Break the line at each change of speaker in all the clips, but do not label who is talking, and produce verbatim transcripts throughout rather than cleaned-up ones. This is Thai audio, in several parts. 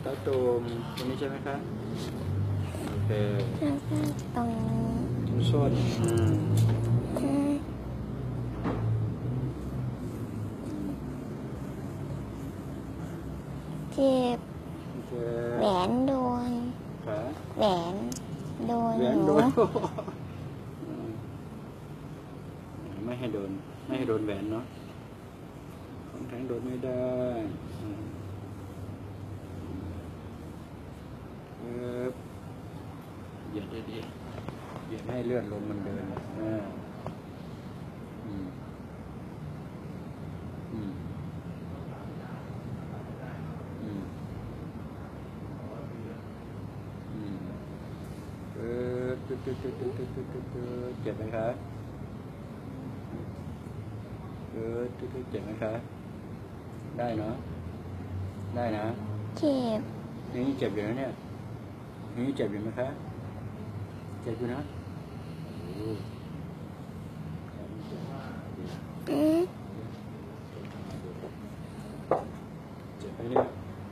ต้าตูมตรงนี้ใช่ไหมคะโอเค
ตรง
ตรงส้นอืม
เจ็บแหวนโดนแหวนโดนหนู
ไม่ให้โดนไม่ให้โดนแหวนเนาะของแข็งโดนไม่ได้เออเหยียดดีๆเหยียดให้เลือดลมมันเดินอ่าอืมอืมอืมอืมเออตึ๊ดตึ๊ดตึ๊ดตึ๊ดตึ๊ดตึ๊ดตึ๊ดเจ็บไหมคะเออตึ๊ดตึ๊ดเจ็บไหมคะได้เนาะได้นะ
เจ็บ
นี่เจ็บอยู่นะเนี่ยนี่เจ็บอยู่ไหมคะเจ็บอยู่นะ
อืม
เจ็บไหมเนี่ย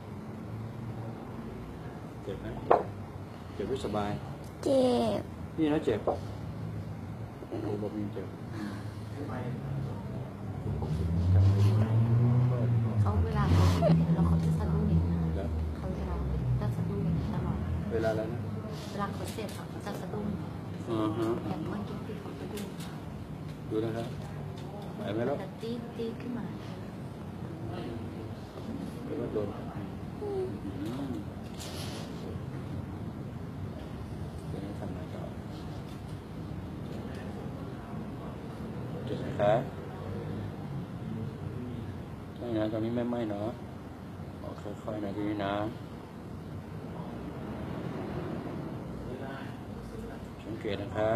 เจ็บไหมเจ็บไม่สบาย
เจ็บ
นี่นะเจ็บโอ้โหบอกมีเจ็บ
เขาเวลาเขาเราเขาจะสะดุ้งอย่างนี้เขาจะร้องจะสะดุ้งอย่างนี้ตลอด
เวลาอะไรนะ
เวลาเขาเจ็บเขาจะสะดุ้ง
อือฮะ
อย่างเมื่อกี้ที่เขาสะดุ้ง
ดูนะครับไหวไหมล่ะ
จะตีตีขึ้นมา
หรือว่าโดนเดี๋ยวทำอะไรต่อเจ็บไหมคะใช่นะตอนนี้ไม่ไหม้เนาะค่อยๆนะทีนี้นะสังเกตนะคะ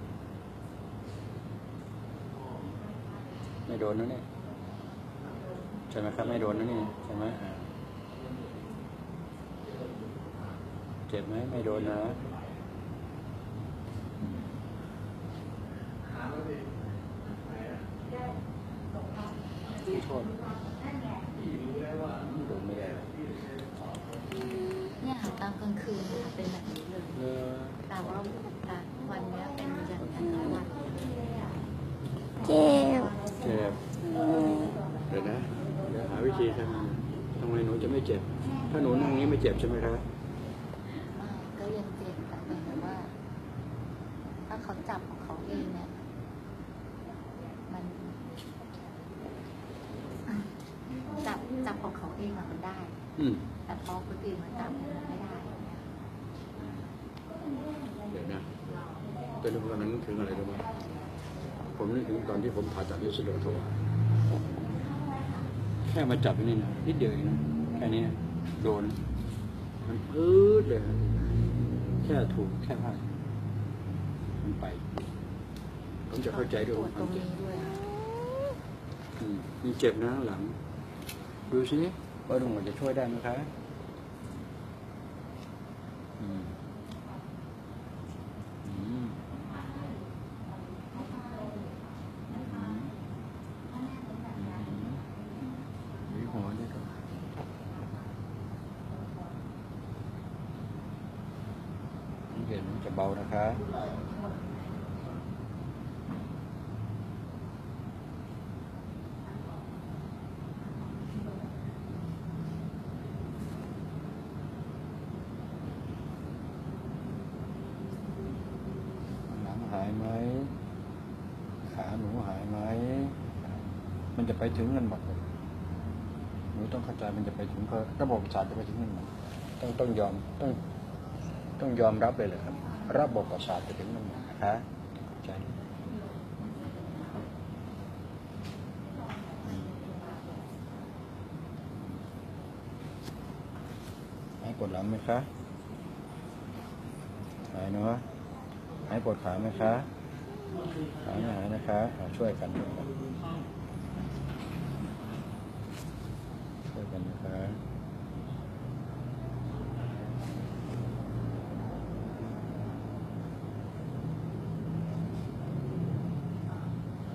ไม่โดนนะเนี่ยใช่ไหมครับไม่โดนนะนี่ใช่ไหมเจ็บไหมไม่โดนนะโทษโดนไม่ได้
เนี่ยหาตามกลางคืนเป็นแบบนี้เลยแต่ว่าวันนี้เป็นอย่างนั้นทั้งวัน
เจ็บ
เจ็บเดี๋ยวนะเดี๋ยวหาวิธีทำทำไมหนูจะไม่เจ็บถ้าหนูนั่งนี้ไม่เจ็บใช่ไหมครับ
ก็ยังเจ็บแต่หมายถึงว่าถ้าเขาจับของเขาเองเนี่ยมันจับจับของเขาเองมันได้แต่พอคนอื่นมาจับมันไม่ได้
เดี๋ยวนะเป็นเรื่องตอนนั้นถึงอะไรรู้ไหมผมนึกถึงตอนที่ผมผ่าตัดลิซิโดโทแค่มาจับนี่นะนิดเดียวเองนะแค่นี้โดนมันปื๊ดเลยแค่ถูกแค่พลาดมันไปผมจะเข้าใจด้วยความเจ็บมีเจ็บนะหลังดูสิว่าตรงไหนจะช่วยได้ไหมคะอืมอืมมีหัวด้วยครับเห็นจะเบานะคะหายไหมขาหนูหายไหมมันจะไปถึงกันหมดเลยหนูต้องเข้าใจมันจะไปถึงระบบประสาทจะไปถึงกันหมดต้องต้องยอมต้องต้องยอมรับเลยเลยครับระบบประสาทจะถึงกันหมดนะคะเข้าใจหายปวดหลังไหมคะหายเนาะหายปวดขาไหมคะหายไม่หายนะคะช่วยกันช่วยกันช่วยกันนะคะ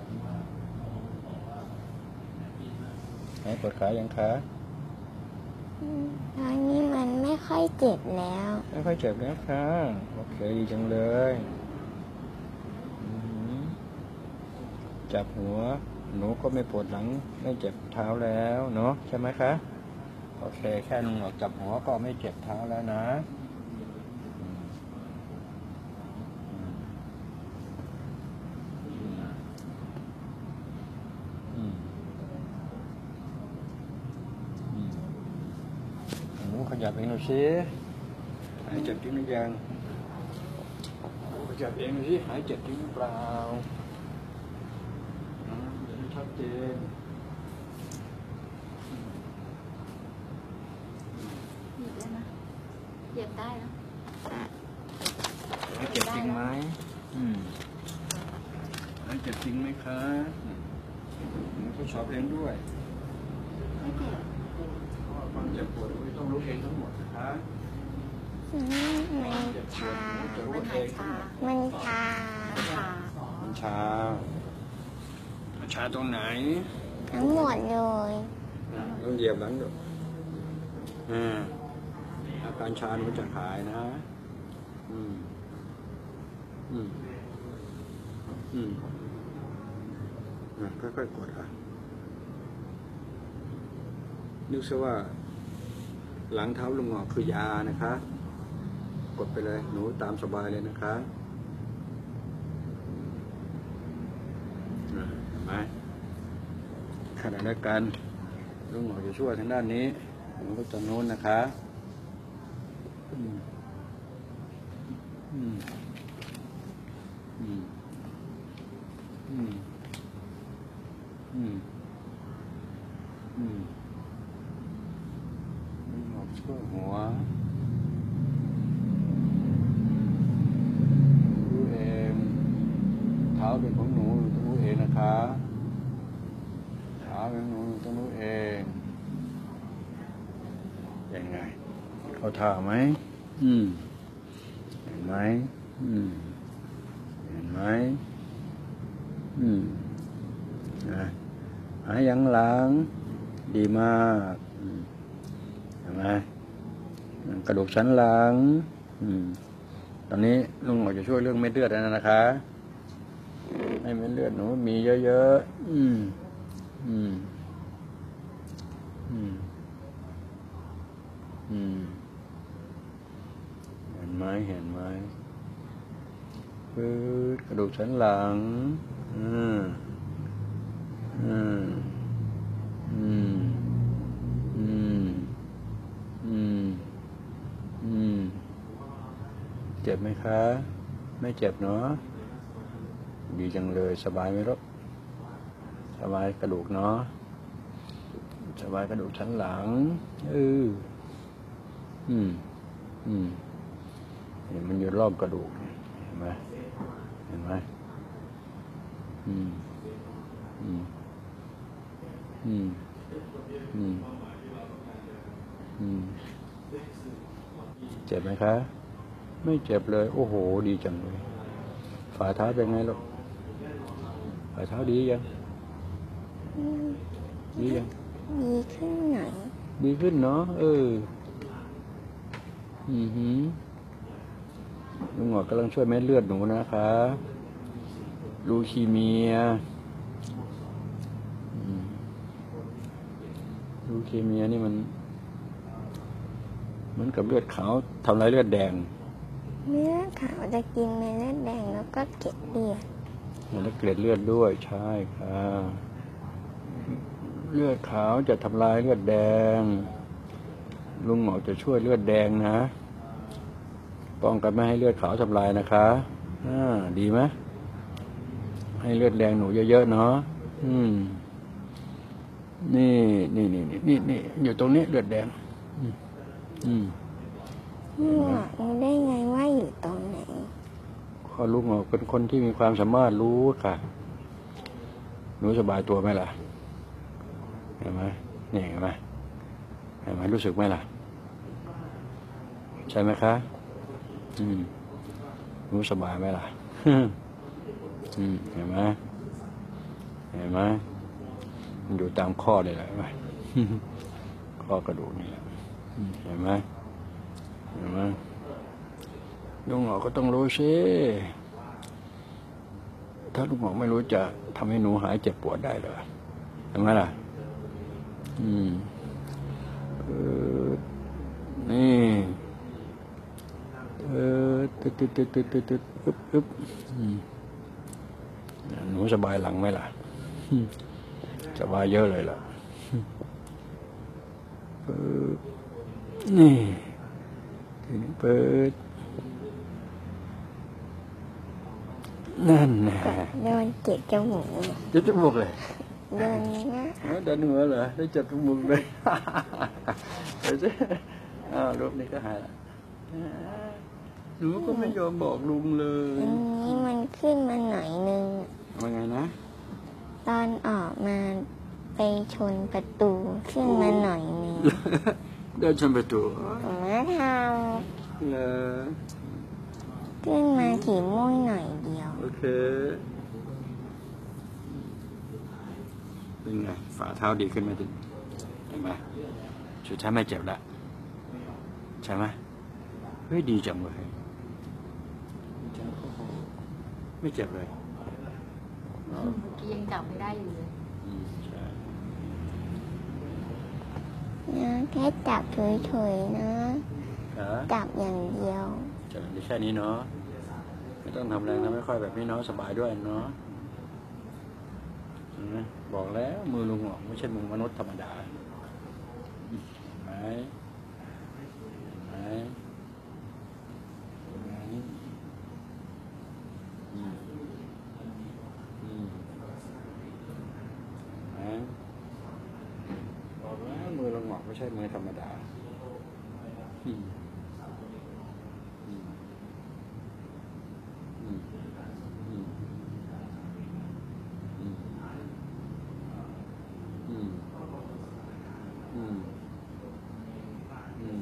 หายปวดขายังคะ
อืมตอนนี้มันไม่ค่อยเจ็บแล้ว
ไม่ค่อยเจ็บแล้วค่ะโอเคดีจังเลยอืมจับหัวหนูก็ไม่ปวดหลังไม่เจ็บเท้าแล้วเนาะใช่ไหมคะโอเคแค่ลุงหนวกจับหัวก็ไม่เจ็บเท้าแล้วนะอืมอืมอืมหนูขยับเองหน่อยสิหายเจ็บจริงหรือยังขยับเองหน่อยสิหายเจ็บจริงหรือเปล่าอืมเดี๋ยวให้ชัดเจน
เหยียบได้นะเหยียบได้นะ
หายเจ็บจริงไหมอืมหายเจ็บจริงไหมคะอืมหนูทดสอบเองด้วย
ไม่เจ็บ
เพราะว่าความเจ็บปวดไม่ต้องรู้เองทั้งหมดนะคะ
อืมมันชา
จะรู้
มัน
เอ
หาย
งทั้ง
ชา
หมด
มันชา
ชา
มันชามันชาตรงไหน
ทั้งหมดเลย
ต้องเหยียบหลังดูอ่าอาการชามันจะหายนะ อืม อืม อืมอ่ะค่อยๆกดอ่ะนึกซะว่า หลังเท้าลุงหงอกคือยานะคะ กดไปเลย หนูตามสบายเลยนะคะอ่ะเห็นไหมขณะเดียวกันลุงหงอกจะช่วยทางด้านนี้หนูก็จะโน้นนะคะ อืม อืม อืม อืม อืม อืมลุงหงอกช่วยหัวรู้เองเท้าเป็นของหนูหนูต้องรู้เองนะคะเท้าเป็นของหนูหนูต้องรู้เองยังไงเขาท่าไหมอืมเห็นไหมอืมเห็นไหมอืมนะหายยังหลังดีมากอืมเห็นไหมกระดูกสันหลังอืมตอนนี้ลุงหมอจะช่วยเรื่องเม็ดเลือดแล้วนะคะให้เม็ดเลือดหนูมีเยอะๆอืมอืมอืมอืมเห็นไหมเห็นไหมปื๊ดกระดูกสันหลังอืมอืมอืมอืมอืมอืมเจ็บไหมคะไม่เจ็บเนาะดีจังเลยสบายไหมลูกสบายกระดูกเนาะสบายกระดูกสันหลังเอออืมอืมเห็นมันอยู่รอบกระดูกเห็นไหมเห็นไหมอืมอืมอืมอืมอืมเจ็บไหมคะไม่เจ็บเลยโอ้โหดีจังเลยฝ่าเท้าเป็นไงลูกฝ่าเท้าดียัง
อืม
ดียัง
ดีขึ้นหน่อย
ดีขึ้นเนาะเอออือหือลุงหงอกกำลังช่วยเม็ดเลือดหนูนะคะลูคีเมียอืมลูคีเมียนี่มันเหมือนกับเลือดขาวทำลายเลือดแดง
เนื้อขาวจะกินเม็ดเลือดแดงแล้วก็เกล็ดเลือด
แล้วเกล็ดเลือดด้วยใช่ค่ะเลือดขาวจะทำลายเลือดแดงลุงหมอจะช่วยเลือดแดงนะป้องกันไม่ให้เลือดขาวทำลายนะคะอ่าดีไหมให้เลือดแดงหนูเยอะๆเนาะอืมนี่นี่นี่นี่นี่อยู่ตรงนี้เลือดแดงอืมอืม
นี่หวังได้ไงว่าอยู่ตรงไหน
พอลุงหมอเป็นคนที่มีความสามารถรู้ค่ะหนูสบายตัวไหมล่ะเห็นไหมนี่เห็นไหมเห็นไหมรู้สึกไหมล่ะใช่ไหมคะอืมรู้สบายไหมล่ะ อืมเห็นไหมเห็นไหมมันอยู่ตามข้อเลยแหละ ข้อกระดูกนี่แหละเห็นไหมเห็นไหมลุงหงอกก็ต้องรู้สิถ้าลุงหงอกไม่รู้จะทำให้หนูหายเจ็บปวดได้เหรอเห็นไหมล่ะอืมเออนี่เออตึ๊ดตึ๊ดตึ๊ดตึ๊ดตึ๊ดตึ๊ดอึ๊บอึ๊บอืมหนูสบายหลังไหมล่ะสบายเยอะเลยล่ะเปิดนี่ทีนี้เปิดนั่นนะ
โดนเจ็บจมูก
เจ็บจมูกเลย
โดนนะ
เดินหัวเหรอได้เจ็บจมูกเลยเดี๋ยวสิอ้าวรูปนี้ก็หายละหนูก็ไม่ยอมบอกลุงเล
อั
ย
นนี้มันขึ้นมาหน่อยนึง
ว่าไงนะ
ตอนออกมาไปชนประตูขึ้นมาหน่อยนึง
เดินชนประตู
ผมมาท
เลย
ำขึ้นมาขีดม่วงหน่อยเดียว
โอเคเป็นไงฝ่าเท้าดีขึ้นไหมจินเห็นไหมสุดท้ายไม่เจ็บละใช่ไหมเฮ้ยดีจังเลยไม่เจ็บเลย
เมื่อกี้ยังจับไม่ได้อยู่เลย
อืมใช่
นะแค่จับเฉยๆนะ
ฮะ
จับอย่างเดียว
จับได้แค่นี้เนาะไม่ต้องทำแรงทำให้ค่อยแบบนี้เนาะสบายด้วยเนาะเห็นไหมบอกแล้วมือลุงหงอกไม่ใช่มือมนุษย์ธรรมดาเห็นไหมเห็นไหมเห็นไหมอืมอืมเห็นไหมบอกแล้วมือลุงหงอกไม่ใช่มือธรรมดาอืมอืมอืมอืมอืมอืมอืมอืม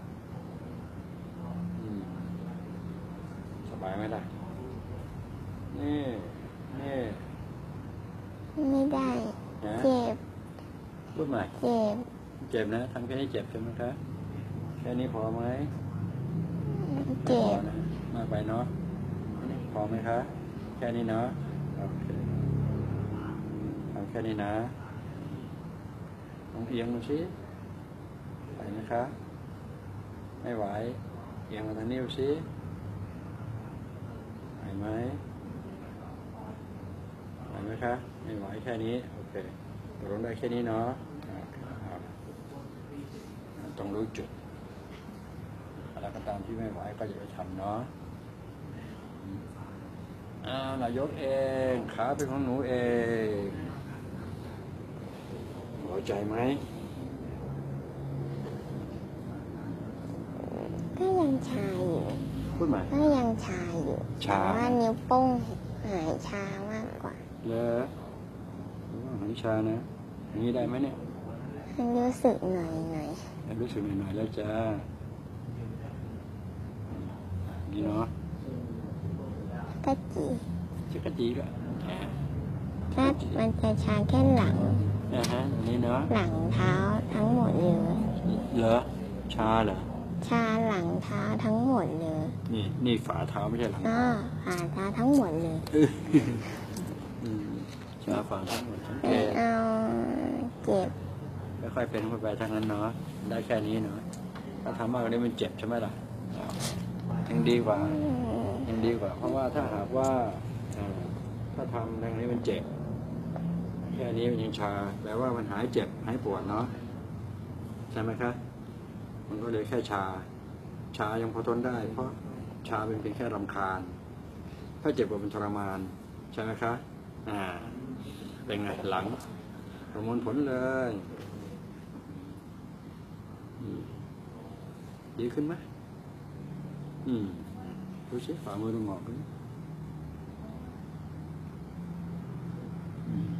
อืมสบายไหมล่ะนี่นี่
ไม่ได้
นะ
เจ็บ
พูดใหม่
เจ็บ
เจ็บนะทำแค่นี้เจ็บใช่ไหมคะแค่นี้พอไหม
เจ็บ
ไม่พอนะมากไปเนาะพอไหมคะแค่นี้เนาะโอเคทำแค่นี้นะลองเอียงดูสิไปไหมคะไม่ไหวเอียงมาทางนิ้วสิไหวไหมไหวไหมคะไม่ไหวแค่นี้โอเคตกลงได้แค่นี้เนาะโอเคเอาต้องรู้จุดอะไรก็ตามที่ไม่ไหวก็อย่าไปทำเนาะอ่าเรายกเองขาเป็นของหนูเองพอใจไหม
ก็ยังชาอยู่
พูดใหม่
ก็ยังชาอยู่
ชา
แต่ว่านิ้วโป้งหายชามากกว่า
เลยหันชานะอย่างนี้ได้ไหมเนี่ย
มันรู้สึกหน่อยหน่อย
รู้สึกหน่อยๆแล้วจ้านี่เนาะ
ก็จี
จะกระจีละอ่า
ถ้ามันจะชาแค่หลัง
อ่าฮะอย่างนี้เนาะ
หลังเท้าทั้งหมดเลย
เหรอชาเหรอ
ชาหลังเท้าทั้งหมดเลย
นี่นี่ฝ่าเท้าไม่ใช่หลัง
อ้อขาเท้าทั้งหมดเลย
อืมชาฝ่าทั้งหมดสังเก
ไม่
ต
เอาเจ็บ
ค่อยๆเป็นค่อยไปทางนั้นเนาะได้แค่นี้เนาะถ้าทำมากกว่านี้มันเจ็บใช่ไหมล่ะอ้าวยังดีกว่า ยังดีกว่า เพราะว่าถ้าหากว่าอ่าถ้าทำทางนี้มันเจ็บแค่นี้มันยังชาแปลว่ามันหายเจ็บหายปวดเนาะใช่ไหมคะมันก็เลยแค่ชา ชายังพอทนได้ เพราะชาเป็นเพียงแค่รำคาญ ถ้าเจ็บปวดเป็นทรมานใช่ไหมคะอ่าเป็นไงหลังประมวลผลเลยอืมดีขึ้นไหมอืมดูสิฝ่ามือตรงงอกดูอืม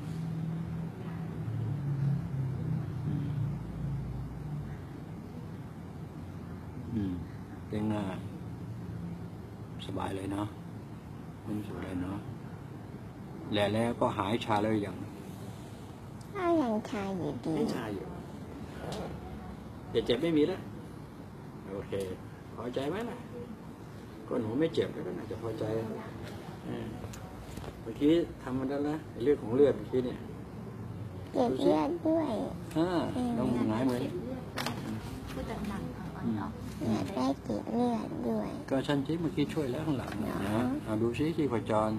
อืมเป็นไงสบายเลยเนาะไม่รู้สึกอะไรเนาะแล้วแล้วก็หายชาแล้วอย่าง
ก็ยังชาอยู่ดี
ไม่ชาอยู่เจ็บเจ็บไม่มีแล้วโอเคพอใจไหมล่ะก้นหูไม่เจ็บแล้วก็น่าจะพอใจเมื่อกี้ทำมาแล้วนะเรื่องของเลือดเมื่อกี้เนี่ย
เก็บเลือดด้วย
อ่าต้องหงายเหมือน
พูดดังๆเอาอ่อนออก
อยากได้เก็บเลือดด้วย
ก็ฉันที่เมื่อกี้ช่วยแล้วข้างหลังนะเอาดูซิที่พจร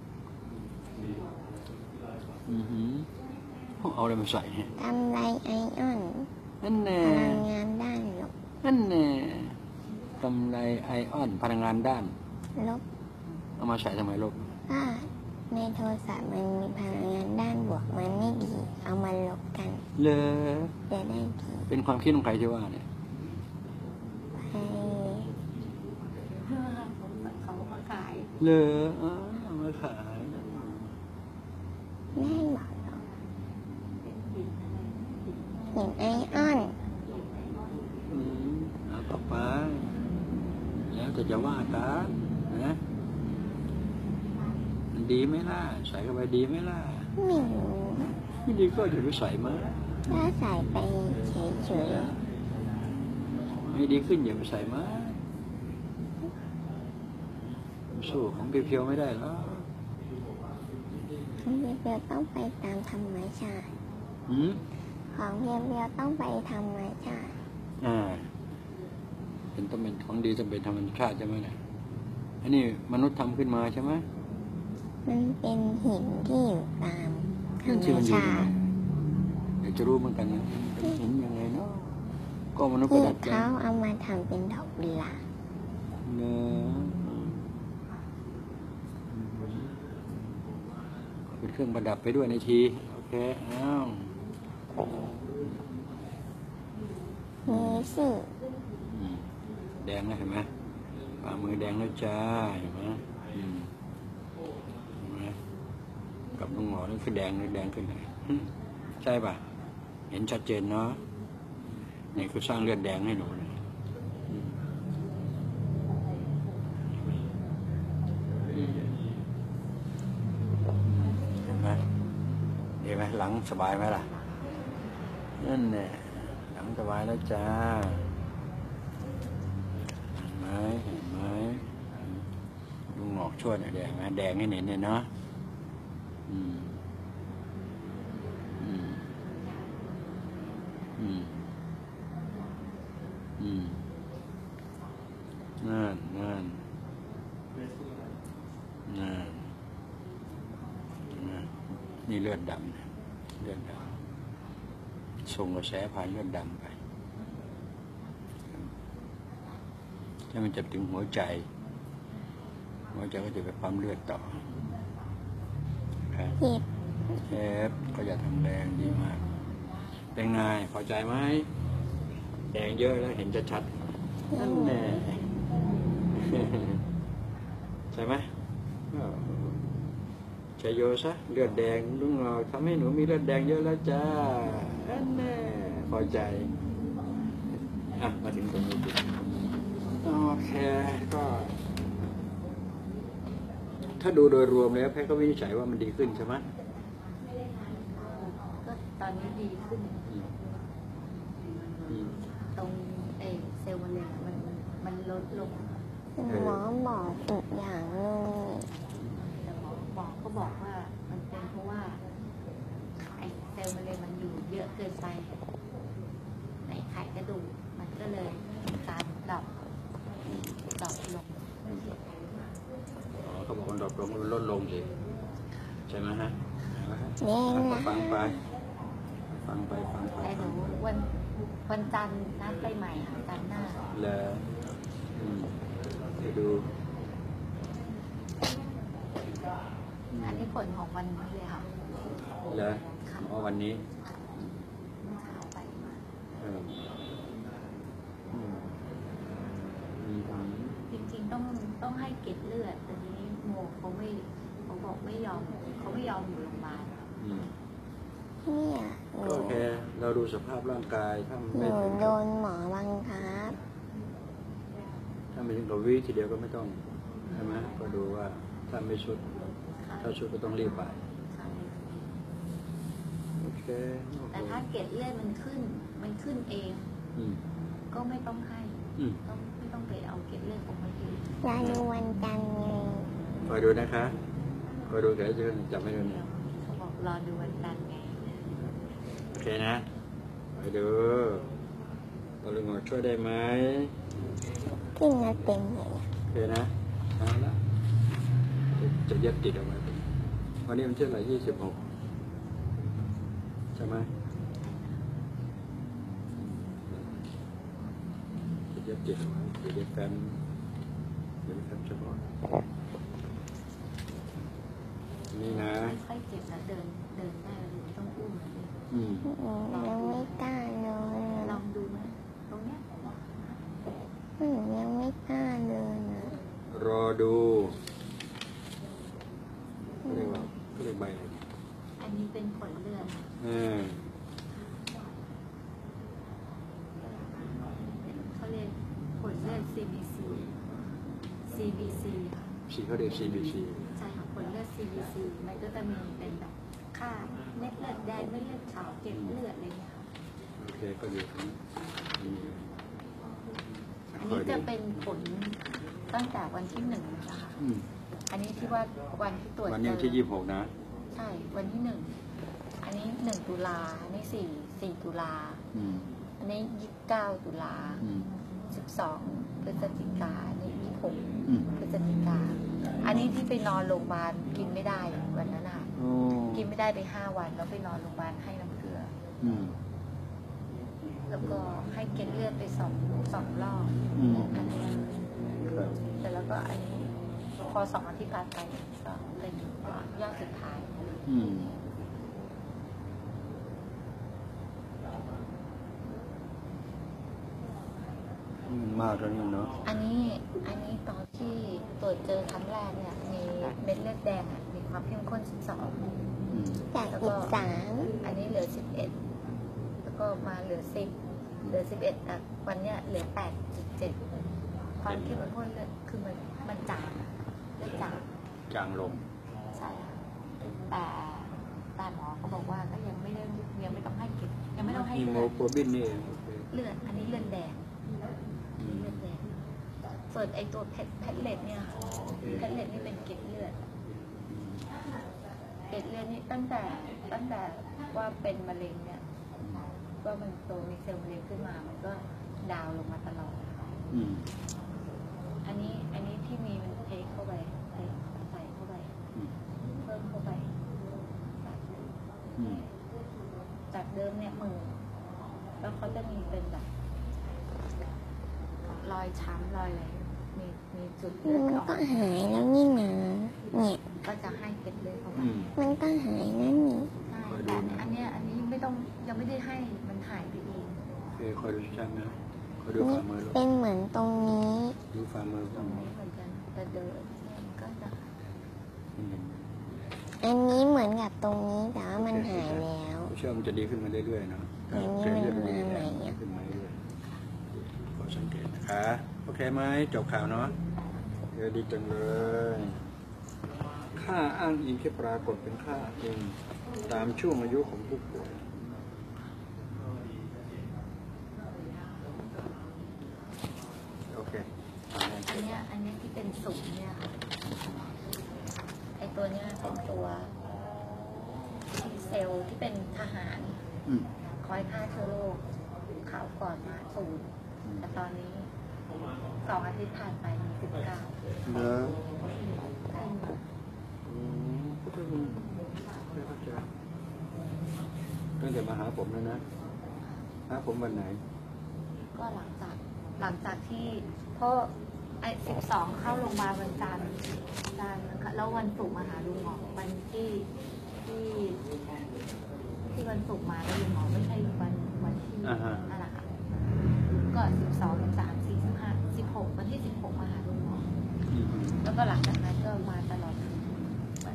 อือหือเอาอะไรมาใส่เนี่ย
กำไรไอออน
นั่นแน่
พลังงานด้านลบ
นั่นแน่กำไรไอออนพลังงานด้าน
ลบ
เอามาใส่ทำไมลบ
ก็ในโทรศัพท์มันมีพลังงานด้านบวกมันไม่ดี เอามาลบกัน
เลอ
จะได้ดี
เป็นความคิดของใครที่ว่าเนี่ย
ไป
เขามาขาย
เลออ๋อเอามาขาย
ไม่ให้บอกหรอก
เป็นหินอะไรหิน
หินไอออน
อืมเอาต่อไปแล้วแต่จะว่าตามนะมันดีไหมล่ะใส่เข้าไปดีไหมล่ะ
ไม่รู้
ไม่ดีก็อย่าไปใส่มา
ถ้าใส่ไปเฉย
ไม่ดีขึ้นอย่าไปใส่มาสู้ของเพียวๆไม่ได้แล้ว
ๆของเพียวๆต้องไปตามธรรมชาติ
อืม
ของเพียวๆต้องไปธรรมชาติ
อ่าเป็นต้องเป็นของดีต้องเป็นธรรมชาติใช่ไหมเนี่ยอันนี้มนุษย์ทำขึ้นมาใช่ไหม
มันเป็นหินที่อยู่ตามธร
นั่น
ร
ที่
ม
มันอยู่
ชา
ยังไง
ติ
เดี๋ยวจะรู้เหมือนกันนะเป็นหินยังไงเนาะก็มนุษย์ก็
ที่
ดัดแปล
เขา
ง
เอามาทำเป็นดอกกุหลาบ
เนื้อเป็นเครื่องประดับไปด้วยในทีโอเคอ้าว
มีสิ
อืมแดงแล้วเห็นไหมฝ่ามือแดงแล้วจ้าเห็นไหมอืมเห็นไหมกับลุงหมอนี่คือแดงนี่แดงขึ้นเลยอืมใช่ป่ะ เห็นชัดเจนเนาะนี่คือสร้างเลือดแดงให้หนูนะอืมเห็นไหมดีไหมหลังสบายไหมล่ะนั่นแหละหลังสบายแล้วจ้าเห็นไหมเห็นไหมลุงหงอกช่วยหน่อยแดงไหมแดงให้เห็นเนี่ยเนาะอืมอืมอืมอืมนั่นนั่นนั่นนั่นนี่เลือดดำนะเลือดดำส่งกระแสผ่านเลือดดำไปถ้ามันจะถึงหัวใจหัวใจก็จะไปปั๊มเลือดต่อครับ
เจ็บ
เชฟก็อย่าทำแดงดีมาก เป็นไงพอใจไหมแดงเยอะแล้วเห็นชัดๆนั่นแน่ ใช่ไหมอ้าวใช้โยซะเลือดแดงลุงเราทำให้หนูมีเลือดแดงเยอะแล้วจ้านั่นแน่พอใจอ่ะมาถึงตรงนี้ดิโอเคก็ ถ้าดูโดยรวมแล้วแพทย์ก็วินิจฉัยว่ามันดีขึ้นใช่ไหม
ก็ตอนนี้ดีขึ้น
อืมอืม
ตรงเออเซลล์มะเร็งมันมันลดลง
หมอบอกอีกอย่างหนึง
แต่หมอหมอก็บอกว่ามันเป็นเพราะว่าไอเซลล์มะเร็งมันอยู่เยอะเกินไปในไขกระดูกมันก็เลยการดรอปดรอปลง
อ๋อเขาบอกว่าดรอปลงมันลดลงสิใช่ไหมฮะ
เลี้ยงละ
ฟังไป ฟังไปฟังไป
แต่หนูวันวันจันทร์นัดไปใหม่ค่ะจันทร์หน้า
แล้วอืมไปดู
อันนี้ผลของวันนี้เลยค่ะ
แล้วอ๋อวันนี้
เมื่อเช้าไปมา
เอออืมอืมอืม
จริงๆต้องต้องให้เกล็ดเลือดแต่ทีนี้โมเขาไม่เขาบอกไม่ยอมเขาไม่ยอมอยู่โรงพยาบาล
อืม
เนี่ยห
ก็
นู
โอเค เราดูสภาพร่างกายถ้า
ห
ไม่
นู
ถึง
โด
กับ
นหมอบังคับ
ถ้าไม่ถึงกับวิทีเดียวก็ไม่ต้องใช่ไหมก็ดูว่าถ้าไม่ชุด ถ้าชุดก็ต้องรีบไป
ค่ะ
โอเคโอเค
แต่ถ้าเกล็ดเลือดมันขึ้น มันขึ้นเอง
อืม
ไม่ต้องให้
อืม
ต้องไม่ต้องไปเอาเกล็ดเลือดออกมาอีก
รอดูวันจันทร์ไง
คอยดูนะคะคอยดูเดี๋ยวจะจับไม่ดูเนี่ย
เขาบอกรอดูวันจันทร์ไง
โอเคนะคอยดูตอลุงหมอช่วยได้ไหม
ขึ้นมาเต็มเลย
โอเคนะเอาละจะเย็บติดออกมาวันนี้มันเท่าไหร่ยี่สิบหกใช่ไหมจะเย็บติดออกมาจะเย็บแฟนเย็บแฟนเฉพาะนี่นะ
ค่อยๆเจ็บแล้วเดินเดินได้เลยไม่ต้องอุ้มเลย
อืม
อืมยังไม่กล้าเลย
ลองดูไหมตรงเนี้ย
อืมยังไม่กล้าเลยนะ
รอดูเขาเรียกว่าเขาเรียกใบอะไร
อันนี้เป็นผลเลือด
อืม
เขาเรียกผลเลือด ซี บี ซี ซี บี ซี ค่ะ
สีเขาเรียก ซี บี ซี
ใช่ค่ะผลเลือด ซี บี ซี มันก็จะมีเป็นแบบค่าเม็ดเลือดแดงเม็ดเลือดขาวเกล็ดเลือดอะไรอย่างเงี้ยค่ะ
โอเคก็อยู่ตรงนี้อืม
อันนี้จะเป็นผลตั้งแต่วันที่หนึ่งนะคะ
อืม
อันนี้ที่ว่าวันที่ตรวจ
วัน
เจ
นี้
อ
ที่ยี่สิบหกนะ
ใช่ วันที่หนึ่ง อันนี้หนึ่งตุลาอันนี้สี่สี่ตุลา
อืม
อันนี้ยี่สิบเก้าตุลา
อืม
สิบสองพฤศจิกาอันนี้ยี่สิบหก
อืม
พฤศจิกา อันนี้ที่ไปนอนโรงพยาบาลกินไม่ได้วันนั้นค่ะ
โอ้
กินไม่ได้ไปห้าวันแล้วไปนอนโรงพยาบาลให้น้ำเกลือ
อืม
แล้วก็ให้เกล็ดเลือดไปสองสองรอบ
อืม
อันนี้
ครับ
เสร็จแล้วก็อันนี้พอสองอาทิตย์ผ่านไปก็เป็นยอดสุดท้าย
อืมมันมากแล้วนี่เนาะ
อันนี้อันนี้ตอนที่ตรวจเจอครั้งแรกเนี่ยมีเม็ดเลือดแดงอะมีความเข้มข้นสิบสอง
อืม
จากสิบสาม
อันนี้เหลือสิบเอ็ดแล้วก็มาเหลือสิบเหลือสิบเอ็ดอ่ะวันเนี้ยเหลือแปดจุดเจ็ดความเข้มข้นเลือดคือมันมันจางเลือดจาง
จางลง
ใช่ค่ะแต่แต่หมอเขาบอกว่าก็ยังไม่ได้ยังไม่ต้องให้เก็บยังไม่ต้องให้
ฮีโม
เลือด
โกลบินนี่เองโอเค
เลือดอันนี้เลือดแดง
อืม
เลือดแดงส่วนไอตัวเพชรเพชรเลดเนี่ยค่ะเพชรเลดนี่เป็นเกล็ดเลือดเกล็ดเลือดนี่ตั้งแต่ตั้งแต่ว่าเป็นมะเร็งเนี่ยว่ามันโตมีเซลล์มะเร็งขึ้นมามันก็ดาวน์ลงมาตลอด
อืม
อันนี้อันนี้ที่มีมันเทเข้าไปเทใส่เข้าไป
อืม
เพิ่มเข้าไป
อืม
จากเดิมเนี่ยหมื่นแล้วเขาจะมีเป็นแบบรอยช้ำรอยอะไรมีมีจุดเลือด
มัน
ออก
ก็หายแล้วนี่นะเนี่ย
ก็จะให้เก็ดเลือดเข้าไป
อืม
มันก็หายแล้วนี่
ใช่แต่อันเนี้ยอันนี้ไม่ต้องยังไม่ได้ให้มันหายไปเอง
โอเคคอยดูชัดๆนะคอยดู
นี่
ฝ่ามือลูก
เป็นเหมือนตรงนี้
ดูฝ่ามือ
ต
ก่
ร
อน
งนี้เหมือนกันแต่เดินเนี่ยมันก็จะ
อืม
อันนี้เหมือนกับตรงนี้แต่ว่ามันหายแล้ว
เชื่อมันจะดีขึ้นมาเรื่อยๆเนาะ
อันนี้
เชื่อ
มัน
เรื่อยๆดี
มาใหม่อะ
ขึ้นมาเรื่อยๆขอสังเกตนะคะ โอเคไหมจบข่าวเนาะเออดีจังเลย ค่าอ้างอิงที่ปรากฏเป็นค่าอ้างอิงตามช่วงอายุของผู้ป่วยโอเค
อันเนี้ยอันเนี้ยที่เป็นสูงเนี่ยค่ะไอตัวเนี้ยเป็นตัวที่เซลล์ที่เป็นทหาร
อืม
คอยฆ่าเชื้อโรคข่าวก่อนมาศูนย์แต่ตอนนี้สองอาทิตย์ผ่านไปมีสิบเก้า
เนอะ
ขึ้นมา
อืมก็ต้องไม่เข้าใจตั้งแต่มาหาผมแล้วนะหาผมวันไหน
ก็หลังจากหลังจากที่เพราะไอ้สิบสองเข้าโรงพยาบาลวันจันทร์จันทร์แล้ววันศุกร์มาหาลุงหมอวันที่ที่ที่วันศุกร์มาแล้วลุงหมอไม่ใช่วันวันที่
อ่าฮะ
นั่นแหละค่ะก็สิบสองสิบสามสี่สิบห้าสิบหกวันที่สิบหกมาหาลุงหมอ
อืม
แล้วก็หลังจากนั้นก็มาตลอดถึงวัน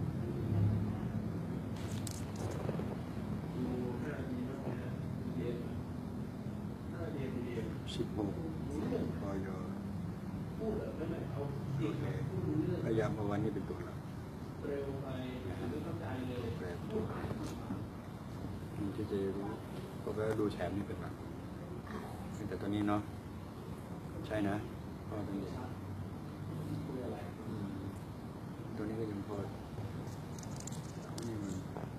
สิบหกปอยโอเคพยายามเอาวันนี้เป็นตัวหลักแปลตัวที่จะรู้ก็แปลดูแถมนี่เป็นหลักแต่ตัวนี้เนาะใช่นะพอเป็นเด็กตัวนี้ก็ยังพอนี่มัน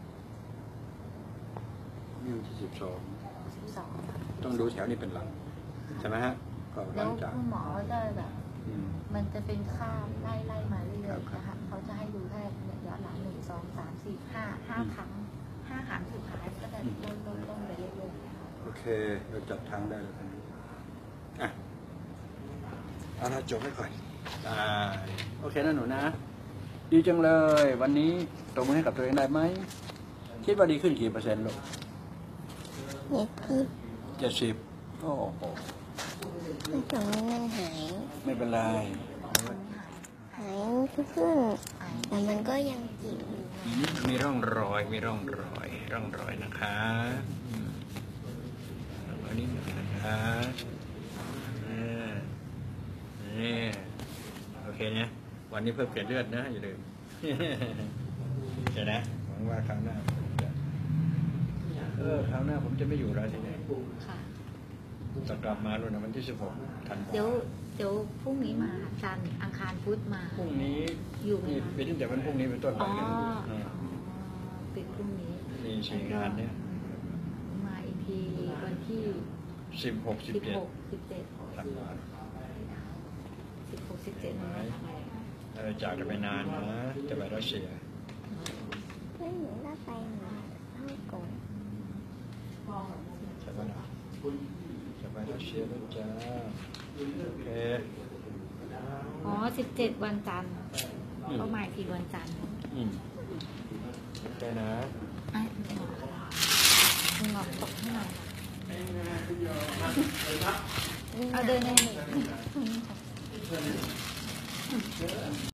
นี่มันที่สิบสอง
สิบสอง
ต้องดูแถวนี้เป็นหลังใช่ไหมฮะก็ห
แล้
ลั
ว
งจาก
คุณหมอก็จะแบบ
อืม
มันจะเป็นข้ามไล่ไล่มาเรื่อย
ครับ
ๆนะคะเขาจะให้ดูแค่ย้อนหลังหนึ่งสองสามสี่ห้าห้าครั้งห้าครั้งสุดท้ายก็จะต้นต้นต้นไปเรื่อยๆ
โอเคเราจับทางได้แล้วกันอ่ะเอาละจบให้ก่อนได้โอเคนะหนูนะ ดีจังเลย วันนี้ตบมือให้กับตัวเองได้ไหมคิดว่าดีขึ้นกี่เปอร์เซ็นต์ลูก
เด็กที่
เจ็ดสิบโอ้โห
ตรงนี้มันหาย
ไม่เป็นไร
หายขึ้นแต่มันก็ยังจิ๋วอยู่
ทีนี้มีร่องรอย มีร่องรอย ร่องรอยนะคะอืมร่องรอยนิดหนึ่งนะคะนี่นี่โอเคเนี่ยวันนี้เพิ่มเปลี่ยนเลือดนะอย่าลืม เดี๋ยวนะหวังว่าคราวหน้าผมจะเออคราวหน้าผมจะไม่อยู่แล้วที่ไหน
ค่ะ
จะกลับมาแล้วนะวันที่สิบหกธันวา
เดี๋ยวเดี๋ยวพรุ่งนี้มาจันทร์อังคารพุธมา
พรุ่งนี้
อยู่ไหม
นี่
คะ
เป็นตั้งแต่วันพรุ่งนี้เป็นต้นไป
อ๋อ
กัน
อ๋อปิดพรุ่งนี้
นี่สี่งานเนี่ย
มาอีกทีวันที่
สิบหกสิบ
สิบ
เจ็ด
หกสิบเจ็ด
ธันวา
สิบหกสิบเจ็ดนะ
เราจากกันไปนานนะจะไปรัสเซีย
เพื่อนหนูก็ไปเหมือนฮ่องกง
ใช่ปะล่ะจะไปรัสเซียแล้วจ้าโอเค
อ๋อสิบเจ็ดวันจันทร์ก็มาอีกทีวันจันทร์
อืมโอเคนะ
อ่ะคุณหมอคุณหมอตกให้หน่อยเอาเดินได้เลย